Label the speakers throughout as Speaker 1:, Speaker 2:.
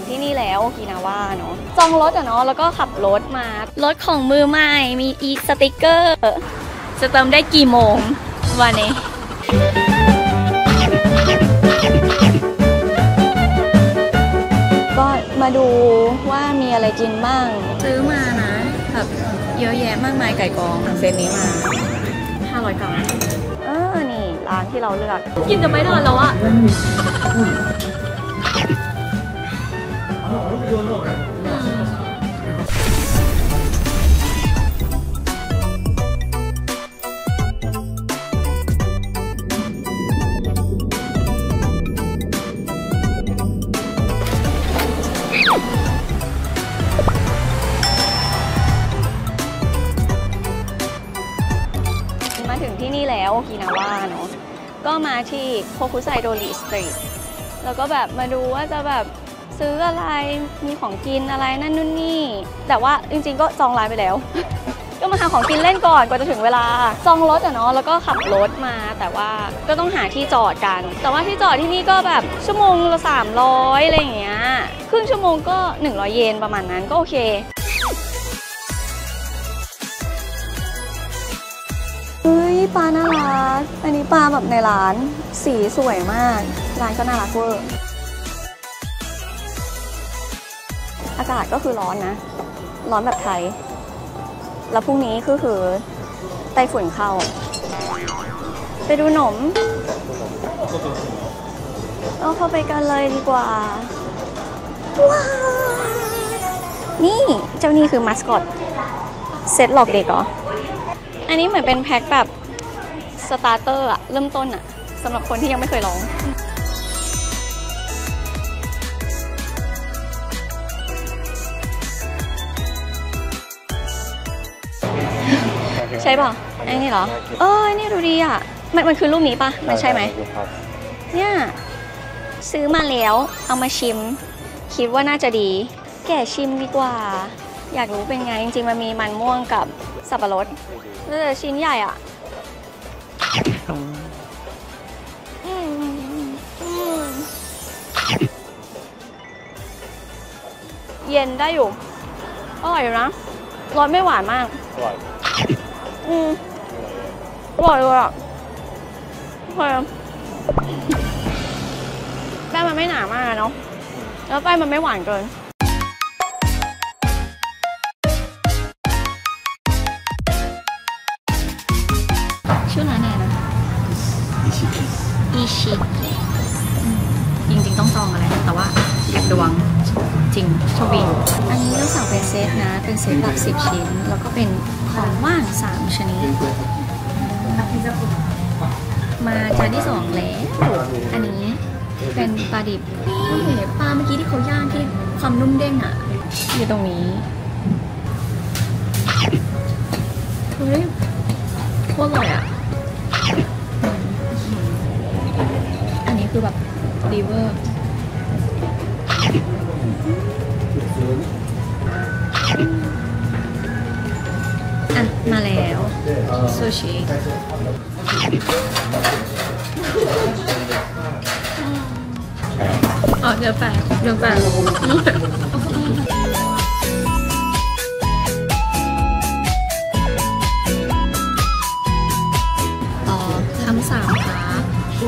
Speaker 1: ที่นี่แล้วโอกินาว่าเนาะจองรถอะเนาะแล้วก็ขับรถมารถของมือใหม่มีอีสติกเกอร์จะเติมได้กี่โมงวันนี้ก็มาดูว่ามีอะไรกินบ้างซื้อมานะแบบเยอะแยะมากมายไก่กองเซตนี้มา500 กรัมนี่ร้านที่เราเลือกกินจะไม่ทันแล้วอะมาถึงที่นี่แล้วโอกินาว่าเนาะก็มาที่โคคุไซโดริสตรีทแล้วก็แบบมาดูว่าจะแบบซื้ออะไรมีของกินอะไรนั่นนู่นนี่แต่ว่าจริงๆก็จองร้านไปแล้ว ก็มาหาของกินเล่นก่อนกว่าจะถึงเวลาจองรถอะเนาะแล้วก็ขับรถมาแต่ว่าก็ต้องหาที่จอดกันแต่ว่าที่จอดที่นี่ก็แบบชั่วโมงละ300อะไรอย่างเงี้ยครึ่งชั่วโมงก็100 เยนประมาณนั้นก็โอเคเฮ้ยปลาน่ารักอันนี้ปลาแบบในร้านสีสวยมากร้านก็น่ารักเวอร์อากาศก็คือร้อนนะร้อนแบบไทยแล้วพรุ่งนี้คือไต้ฝุ่นเข้าไปดูหนมเราเข้าไปกันเลยดีกว่าว้าวนี่เจ้านี่คือมัสคอตเซตหลอกเด็กเหรออันนี้เหมือนเป็นแพ็คแบบสตาร์เตอร์อะเริ่มต้นอะสำหรับคนที่ยังไม่เคยลองใช่ป่ะไอ้นี่เหรอนี่ดูดีอะมันคือรูปนี้ป่ะมันใช่ไหมเนี่ยซื้อมาแล้วเอามาชิมคิดว่าน่าจะดีแกะชิมดีกว่าอยากรู้เป็นไงจริงๆมันมีมันม่วงกับสับปะรดแล้วแต่ชิ้นใหญ่อ่ะเย็นได้อยู่อร่อยอยู่นะรสไม่หวานมากอร่อยอร่อยเลยอ่ะแป้งมันไม่หนามากเนาะแล้วแป้งมันไม่หวานเกินชื่อร้านไหนนะอีชิจริงๆต้องจองอะไรแต่ว่าอยากดวงจริงโชคดีอันนี้เราสั่งเป็นเซตนะเป็นเซตแบบ10 ชิ้นแล้วก็เป็นของว่าง3 ชนิดมาจานที่2แล้วอันนี้เป็นปลาดิบนี่ปลาเมื่อกี้ที่เขาย่างที่ความนุ่มเด้งอ่ะอยู่ตรงนี้เฮ้ยโคตรอร่อยอ่ะอันนี้คือแบบดีเวอร์อ่ะมาแล้วซูชิเดี๋ยวแปะคำ3ครับ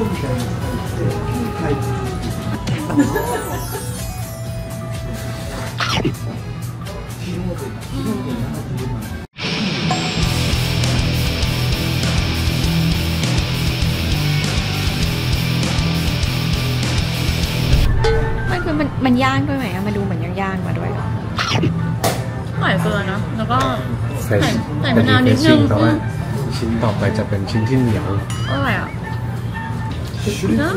Speaker 1: มันย่างด้วยไหมมันดูเหมือนย่างมาด้วยอร่อยเกินนะแล้วก็ใส่มะนาวนิดนึงแต่ว่าชิ้นต่อไปจะเป็นชิ้นที่เหนียวอร่อยอ่ะนะ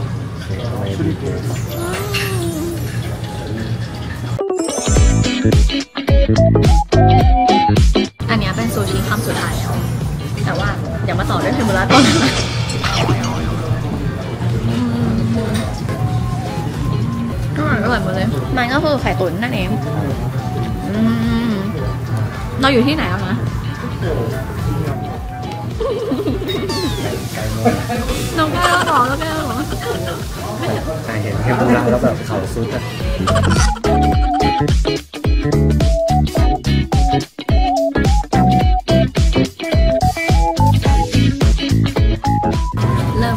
Speaker 1: อันนี้เป็นซูชิคำสุดท้ายแล้วแต่ว่าเดี๋ยวมาต่อด้วยเทมปุระก่อนอร่อยหมดเลยมันก็คือไข่ตุ๋นนั่นเองเราอยู่ที่ไหนแล้วนะไก่โมน้องแก้วหรอน้องแก้วหรอ
Speaker 2: เห็นเทมปุระแล้วแบบเขาซุดอะ
Speaker 1: เริ่ม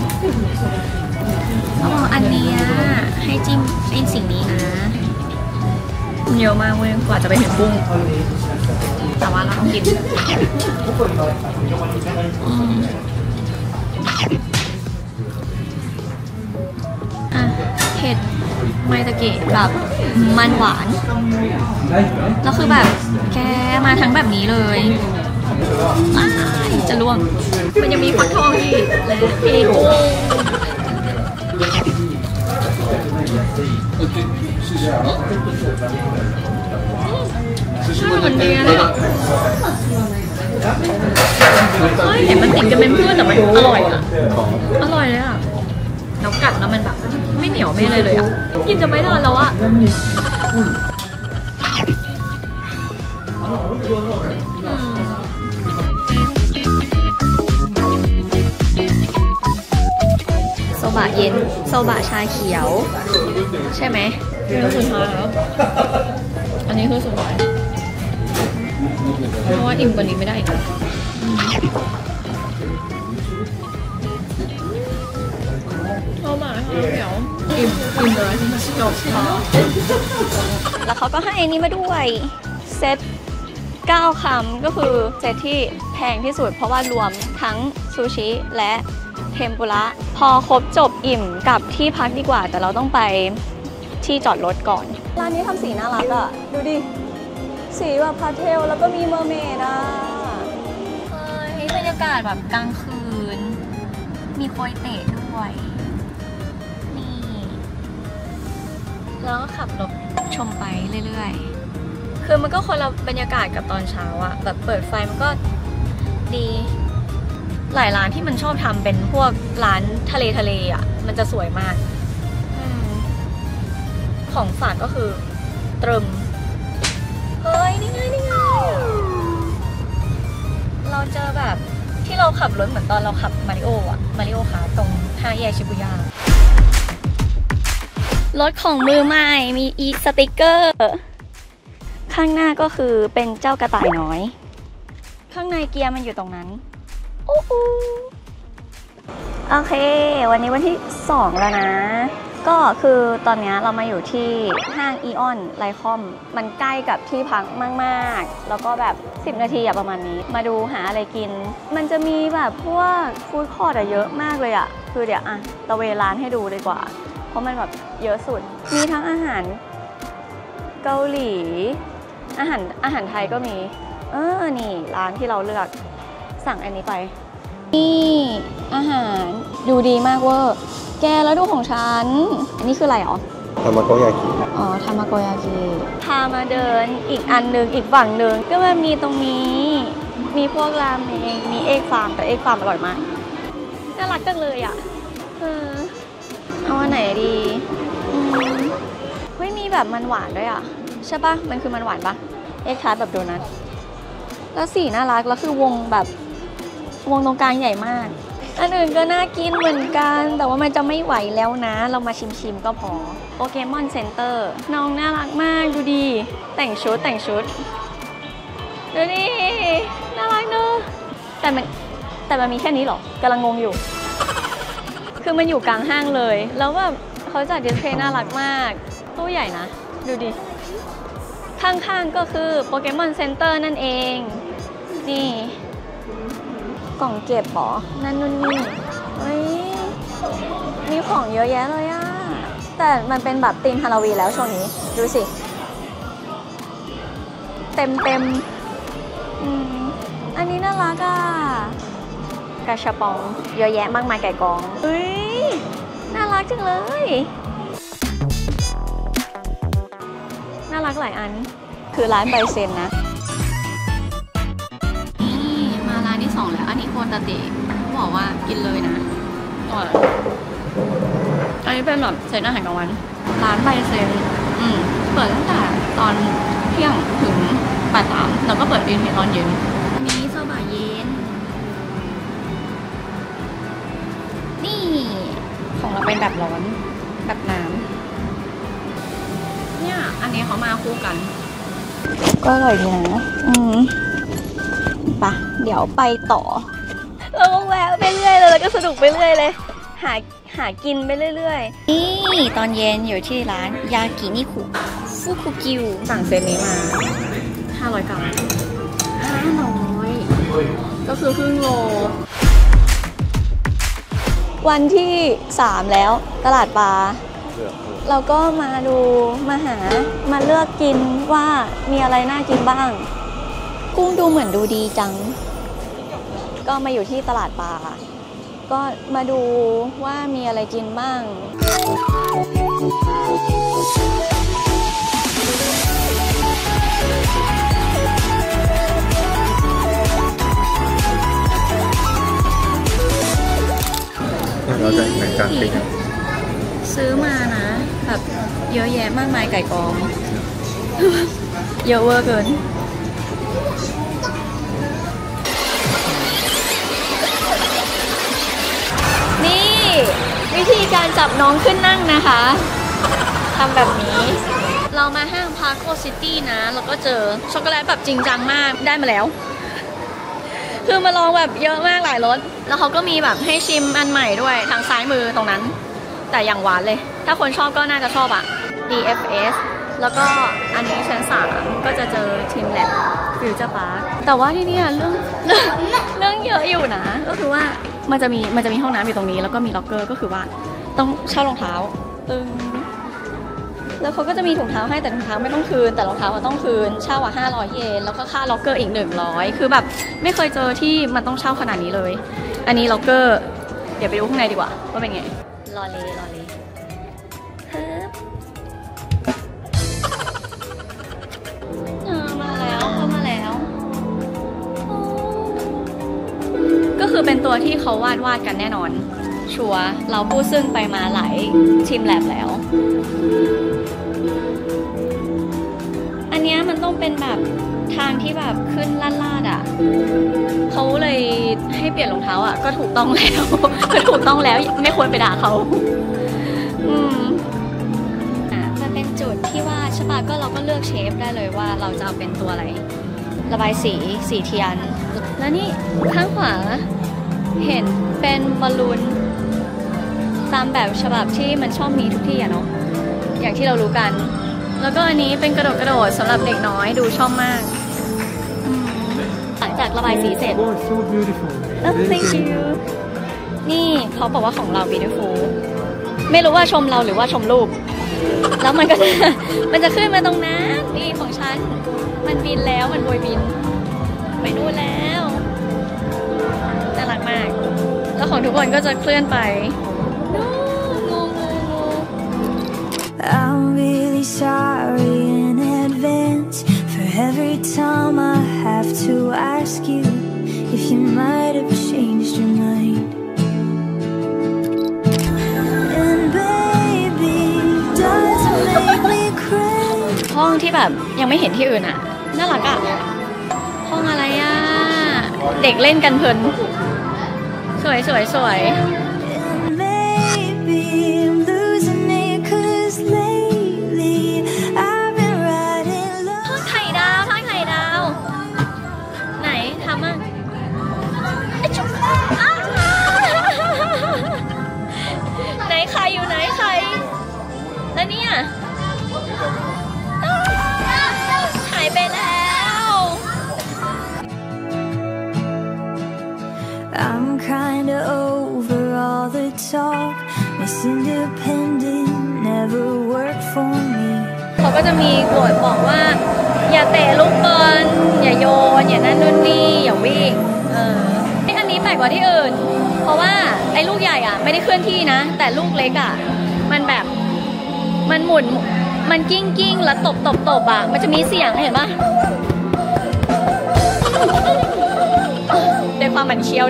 Speaker 1: อันเนี้ยให้จิ้มเป็นสิ่งนี้นะเยอะมากเว้ยกว่าจะไปถึงกุ้งแต่ว่าเราต้องกินเผ็ดไมตะเกะแบบมันหวานแล้วคือแบบแกมาทั้งแบบนี้เลยจะล่วงมันยังมีฟักทองอีกและมีกุ้งมันดีนะเห็นมันติดกันเป็นเพื่อนแต่มันอร่อยอ่ะอร่อยเลยอ่ะแล้วกัดแล้วมันแบบไม่เหนียวไม่อะไรเลยอ่ะกินจะไม่ได้แล้วอ่ะโซบะเย็นโซบะชาเขียวใช่ไหมนี่คือสุดท้ายแล้วอันนี้คือสุดท้ายเพราะว่าอิ่มกว่านี้ไม่ได้อีกโซบะชาเขียวอิ่มเลยจบแล้วเขาก็ให้อันนี้มาด้วยเซต9 คำก็คือเซตที่แพงที่สุดเพราะว่ารวมทั้งซูชิและเทมปุระพอครบจบอิ่มกลับที่พักดีกว่าแต่เราต้องไปที่จอดรถก่อนร้านนี้ทำสีน่ารักอ่ะดูดิสีแบบพาสเทลแล้วก็มีเมอร์เมดอ่ะบรรยากาศแบบกลางคืนมีโคยเตะด้วยนี่แล้วก็ขับรถชมไปเรื่อยๆคือมันก็คนละบรรยากาศกับตอนเช้าอะแบบเปิดไฟมันก็ดีหลายร้านที่มันชอบทำเป็นพวกร้านทะเลอะมันจะสวยมากของฝากก็คือตรึมเฮ้ยนี่ไงเราเจอแบบที่เราขับรถเหมือนตอนเราขับมาริโอค่ะตรง5 แยกชิบุย่ารถของมือใหม่มีอีสติกเกอร์ข้างหน้าก็คือเป็นเจ้ากระต่ายน้อยข้างในเกียร์มันอยู่ตรงนั้นโอเควันนี้วันที่2แล้วนะก็คือตอนนี้เรามาอยู่ที่ห้างอีออนไลคอมมันใกล้กับที่พักมากๆแล้วก็แบบ10 นาทีอะประมาณนี้มาดูหาอะไรกินมันจะมีแบบพวกฟู้ดคอร์ทเยอะมากเลยอะคือเดี๋ยวตะเวนร้านให้ดูดีกว่าเพราะมันแบบเยอะสุดมีทั้งอาหารเกาหลีอาหารไทยก็มีนี่ร้านที่เราเลือกสั่งอันนี้ไปนี่อาหารดูดีมากเวอร์แกแล้วดูของฉันอันนี้คืออะไรหรอ
Speaker 2: ทามาโกยากิ
Speaker 1: ทามาโกยากิพามาเดินอีกอันนึงอีกฝั่งนึงก็มามีตรงนี้มีพวกราเมงมีเอ็กฟาร์มแต่เอ็กฟาร์มอร่อยมากน่ารักจังเลยอ่ะเอาอันไหนดีเฮ้ยมีแบบมันหวานด้วยอ่ะใช่ปะมันคือมันหวานปะเอ็กทาร์ตแบบโดนัทแล้วสีน่ารักแล้วคือวงแบบวงตรงกลางใหญ่มากอันอื่นก็น่ากินเหมือนกันแต่ว่ามันจะไม่ไหวแล้วนะเรามาชิมก็พอโปเกมอนเซ็นเตอร์น้องน่ารักมากดูดีแต่งชุดดูดิน่ารักเนอะแต่มันมีแค่นี้หรอกำลังงงอยู่คือมันอยู่กลางห้างเลยแล้วแบบเขาจัดดิสเพลย์น่ารักมากตู้ใหญ่นะดูดิข้างๆก็คือโปเกมอนเซ็นเตอร์นั่นเองนี่กล่องเก็บหรอนั่นนู่นนี่เฮ้ยมีของเยอะแยะเลยอะแต่มันเป็นแบบธีมฮาโลวีนแล้วช่วงนี้ดูสิเต็มอันนี้น่ารักอะกระชับปองเยอะแยะมากมายไก่กองเฮ้ยน่ารักจังเลยน่ารักหลายอันคือร้านไบเซนนะ2แล้วอันนี้โคตาเตะบอกว่ากินเลยนะอันนี้เป็นแบบเซตอาหารกลางวันร้านไบเซนเปิดตั้งแต่ตอนเที่ยงถึงบ่าย 3แล้วก็เปิดอีกทีตอนเย็นอันนี้โซบะเย็นเราเป็นแบบร้อนแบบน้ำเนี่ยอันนี้เขามาคู่กันก็อร่อยดีนะปะเดี๋ยวไปต่อเราก็แวะไปเรื่อยเลยแล้วก็สนุกไปเรื่อยเลยหากินไปเรื่อยๆนี่ตอนเย็นอยู่ที่ร้านยากินิคุฟุคุกิวสั่งเซตนี้มา500 กรัม500ก็คือครึ่งโลวันที่3แล้วตลาดปลาเราก็มาดูมาเลือกกินว่ามีอะไรน่ากินบ้างกุ้งดูเหมือนดูดีจังก็มาอยู่ที่ตลาดปลาก็มาดูว่ามีอะไรกินบ้าง
Speaker 2: เราจะเหมือนกันปิ้ง
Speaker 1: ซื้อมานะแบบเยอะแยะมากมายไก่กอง เยอะเวอร์เกินนี่วิธีการจับน้องขึ้นนั่งนะคะทำแบบนี้เรามาห้างพาร์คโคซิตี้นะแล้วก็เจอช็อกโกแลตแบบจริงจังมากได้มาแล้วคือมาลองแบบเยอะมากหลายรสแล้วเขาก็มีแบบให้ชิมอันใหม่ด้วยทางซ้ายมือตรงนั้นแต่อย่างหวานเลยถ้าคนชอบก็น่าจะชอบอะ DFS แล้วก็อันนี้ชั้น3ก็จะเจอทีมแลบฟิวเจอร์พาร์คแต่ว่าที่นี่เรื่องเยอะอยู่นะก็คือว่ามันจะมีห้องน้ำอยู่ตรงนี้แล้วก็มีล็อกเกอร์ก็คือว่าต้องเช่ารองเท้าแล้วเขาก็จะมีถุงเท้าให้แต่ถุงเท้าไม่ต้องคืนแต่รองเท้าต้องคืนเช่า500 เยนแล้วก็ค่าล็อกเกอร์อีก100คือแบบไม่เคยเจอที่มันต้องเช่าขนาดนี้เลยอันนี้ล็อกเกอร์เดี๋ยวไปดูข้างในดีกว่าว่าเป็นไงรอเลยมาแล้วก็คือเป็นตัวที่เขาวาดกันแน่นอนชัวร์เราพูดซึ่งไปมาหลายทีมแลบแล้วอันนี้มันต้องเป็นแบบทางที่แบบขึ้นลาดอ่ะเขาเลยให้เปลี่ยนรองเท้าอ่ะก็ถูกต้องแล้วไม่ควรไปด่าเขามันเป็นจุดที่ว่าใช่ป่ะก็เราก็เลือกเชฟได้เลยว่าเราจะเอาเป็นตัวอะไรระบายสีเทียนแล้วนี่ข้างขวาเห็นเป็นบอลลูนตามแบบฉบับที่มันชอบมีทุกที่อะเนาะอย่างที่เรารู้กันแล้วก็อันนี้เป็นกระโดดสำหรับเด็กน้อยดูชอบมากหลังจากระบายสีเสร็จ thank you นี่เขาบอกว่าของเรา beautiful ไม่รู้ว่าชมเราหรือว่าชมรูปแล้วมันจะขึ้นมาตรงนั้นนี่ของฉันมันบินแล้วมันโบยบินไปนู่นแล้วน่ารักมากแล้วของทุกคนก็จะเคลื่อนไปI'm really sorry in advance for every time I have to ask you if you might have changed your mind. And baby, does it make me cry? ห้องที่แบบยังไม่เห็นที่อื่นอะน่ารักอะห้องอะไรอะเด็กเล่นกันเพลินสวยแล้วเนี่ยหายไปแล้ว I'm kinda over all the talk Miss Independent never worked for me เขาก็จะมีกฎบอกว่าอย่าเตะลูกบอลอย่าโยนอย่านั่นนู่นนี่อย่าวิ่งอันนี้แปลกกว่าที่อื่นเพราะว่าไอ้ลูกใหญ่อ่ะไม่ได้เคลื่อนที่นะแต่ลูกเล็กอ่ะมันแบบมันหมุนมันกิ้งแล้วตบอ่ะมันจะมีเสียงเห็นปะด้วยความมันเชี่ยว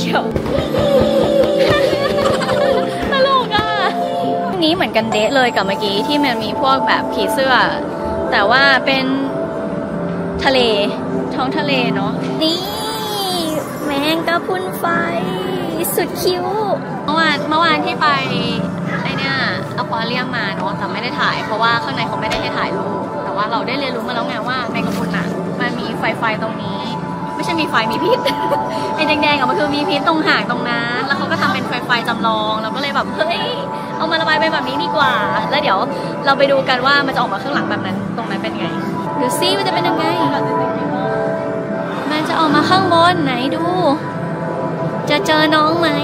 Speaker 1: ตลกอ่ะนี้เหมือนกันเดะเลยกับเมื่อกี้ที่มันมีพวกแบบผีเสื้อแต่ว่าเป็นทะเลท้องทะเลเนาะนี่แมงกะพรุนไฟสุดคิ้วเมื่อวานที่ไปอควาเรียมมาเนาะแต่ไม่ได้ถ่ายเพราะว่าข้างในเขาไม่ได้ให้ถ่ายรูปแต่ว่าเราได้เรียนรู้มาแล้วไงว่าในกระพุนอ่ะมันมีไฟตรงนี้ไม่ใช่มีไฟมีพิษ ไอ้แดงๆอ่ะมันคือมีพิษตรงหางตรงนั้นแล้วเขาก็ทำเป็นไฟจำลองเราก็เลยแบบเฮ้ยเอามาระบายเป็นแบบนี้ดีกว่าแล้วเดี๋ยวเราไปดูกันว่ามันจะออกมาข้างหลังแบบนั้นตรงนั้นเป็นไงดูซิมันจะเป็นยังไงมันจะออกมาข้างบนไหนดูจะเจอน้องไหม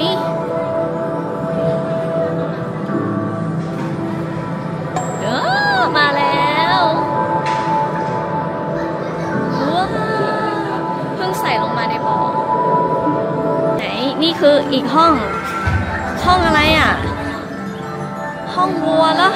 Speaker 1: มาแล้วว้าวเพิ่งใส่ลงมาในบ่อไหนนี่คืออีกห้องอะไรอ่ะห้องวัวเหรอ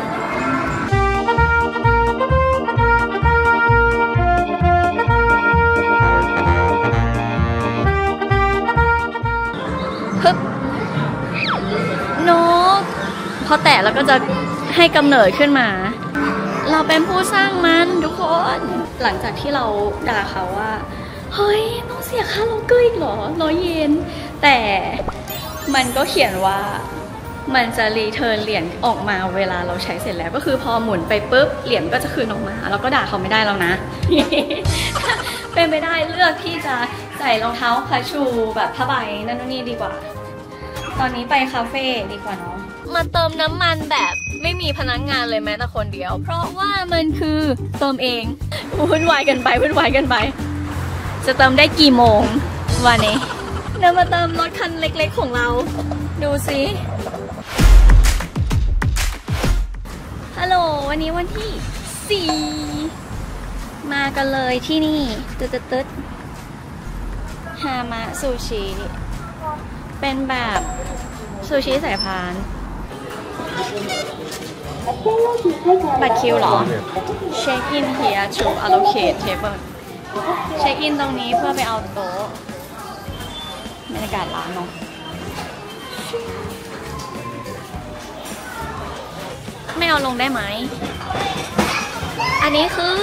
Speaker 1: ฮึบนกพอแตะแล้วก็จะให้กำเนิดขึ้นมาเราเป็นผู้สร้างมันทุกคนหลังจากที่เราด่าเขาว่าเฮ้ยต้องเสียค่าโลเกอร์อีกเหรอ100 เยนแต่มันก็เขียนว่ามันจะรีเทิร์นเหรียญออกมาเวลาเราใช้เสร็จแล้วก็คือพอหมุนไปปุ๊บเหรียญก็จะคืนออกมาเราก็ด่าเขาไม่ได้แล้วนะ เป็นไปได้เลือกที่จะใส่รองเท้าคาชูแบบผ้าใบนั่นนู่นนี่ดีกว่าตอนนี้ไปคาเฟ่ดีกว่าเนาะมาเติมน้ำมันแบบไม่มีพนักงานเลยแม้แต่คนเดียวเพราะว่ามันคือเติมเองวุ่นวายกันไปจะเติมได้กี่โมงวันนี้เรามาเติมรถคันเล็กๆของเราดูสิฮัลโหลวันนี้วันที่4มากันเลยที่นี่ตึ๊ดฮามะซูชิเป็นแบบซูชิสายพานบัตรคิวเหรอ Check in here to allocate table เช็คอินตรงนี้เพื่อไปเอาโต๊ะบรรยากาศร้านเนาะไม่เอาลงได้ไหมอันนี้คือ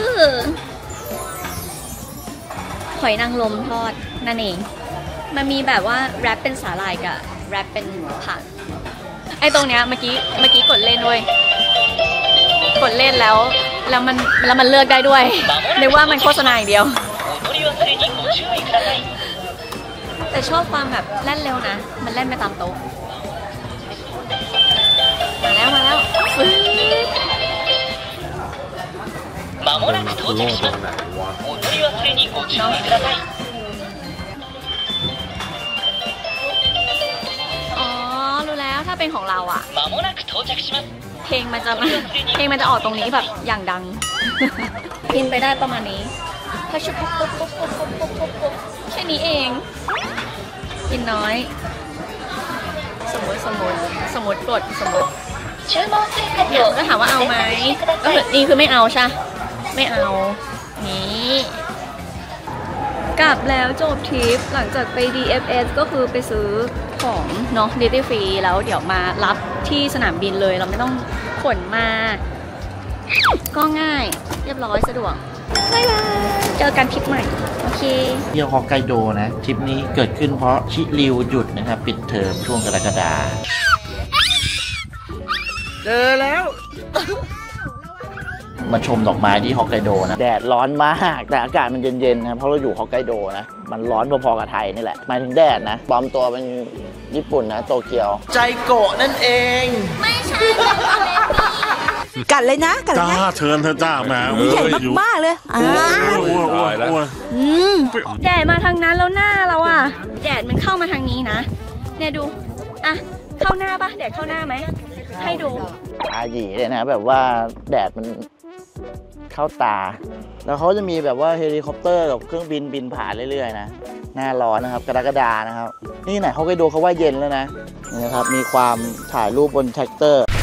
Speaker 1: หอยนางรมทอดนั่นเองมันมีแบบว่าแรปเป็นสาหร่ายกับแรปเป็นผักไอ้ตรงเนี้ยเมื่อกี้กดเล่นด้วยกดเล่นแล้วมันเลือกได้ด้วยนึกว่ามันโฆษณาอย่างเดียวแต่ชอบความแบบเล่นเร็วนะมันเล่นไปตามโต๊ะมาแล้วอ๋อรู้แล้วถ้าเป็นของเราอ่ะเพลงมันจะออกตรงนี้แบบอย่างดังกินไปได้ประมาณนี้ถ้าชุบปุ๊บแค่นี้เองกินน้อยสมมติกดเนี่ยก็ถามว่าเอาไหมก็คือนี่คือไม่เอาใช่ไม่เอานี้กลับแล้วจบทริปหลังจากไป DFS ก็คือไปซื้อของเนาะดิวตี้ฟรีแล้วเดี๋ยวมารับที่สนามบินเลยเราไม่ต้องขนมาก็ง่ายเรียบร้อยสะดวกบ๊ายบายเจอกันทริปใหม่โอเค
Speaker 3: เที่ยวฮอกไกโดนะทริปนี้เกิดขึ้นเพราะชิริวหยุดนะครับปิดเทอมช่วงกรกฎาคมเจอแล้วมาชมดอกไม้ที่ฮอกไกโดนะแดดร้อนมากแต่อากาศมันเย็นๆนะเพราะเราอยู่ฮอกไกโดนะมันร้อนพอๆกับไทยนี่แหละหมายถึงแดดนะปลอมตัวเป็นญี่ปุ่นนะโตเกียวใจโกะนั่นเอง
Speaker 1: ไม่ใช่
Speaker 4: กัดเลยนะ
Speaker 5: จ้าเชิญเธอจ้าแม่
Speaker 4: ใหญ่มากๆเลย
Speaker 1: แดดมาทางนั้นแล้วหน้าเราอ่ะแดดมันเข้ามาทางนี้นะเนี่ยดูอ่ะเข้าหน้าปะแดดเข้าหน้าไหมให้ดู
Speaker 3: ตาหยีเลยนะแบบว่าแดดมันเข้าตาแล้วเขาจะมีแบบว่าเฮลิคอปเตอร์กับเครื่องบินผ่านเรื่อยๆนะหน้าร้อนนะครับกรกฎานะครับนี่ไหนฮอกไกโดเขาว่าเย็นแล้วนะนี่นะครับมีความถ่ายรูปบนแท็กเตอร์